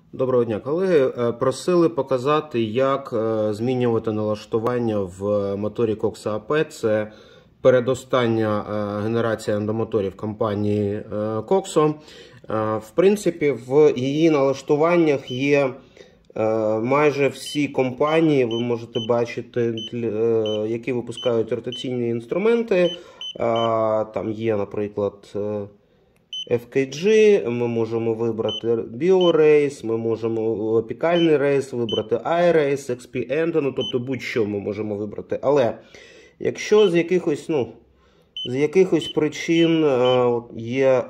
Доброго дня, колеги. Просили показати, як змінювати налаштування в моторі Coxa AP. Це передостання генерація ендомоторів компанії Coxa. В принципі, в її налаштуваннях є майже всі компанії, ви можете бачити, які випускають ротаційні інструменти. Там є, наприклад, FKG, ми можемо вибрати BioRace, ми можемо опікальний рейс, вибрати iRace, XP Endo, тобто будь-що ми можемо вибрати. Але якщо з якихось причин є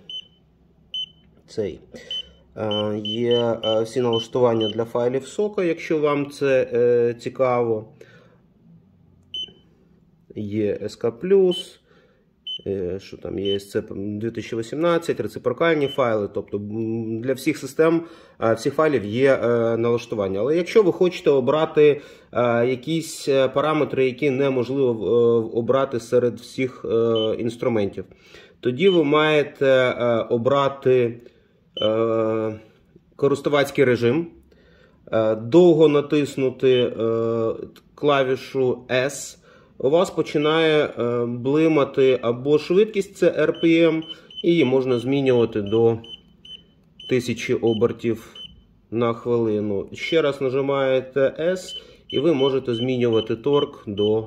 всі налаштування для файлів сока, якщо вам це цікаво, є SK+, що там є ESC 2018, рецепрокальні файли, тобто для всіх систем, всіх файлів є налаштування. Але якщо ви хочете обрати якісь параметри, які неможливо обрати серед всіх інструментів, тоді ви маєте обрати користувацький режим, довго натиснути клавішу S, у вас починає блимати або швидкість, це RPM, і її можна змінювати до 1000 обертів на хвилину. Ще раз нажимаєте S, і ви можете змінювати торк до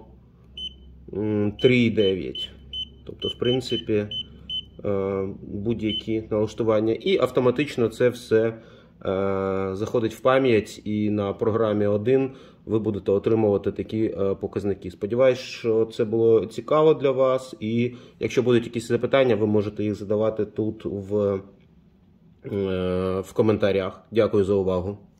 3,9. Тобто, в принципі, будь-які налаштування. І автоматично це все заходить в пам'ять, і на програмі 1 ви будете отримувати такі показники. Сподіваюсь, що це було цікаво для вас, і якщо будуть якісь запитання, ви можете їх задавати тут в коментарях. Дякую за увагу.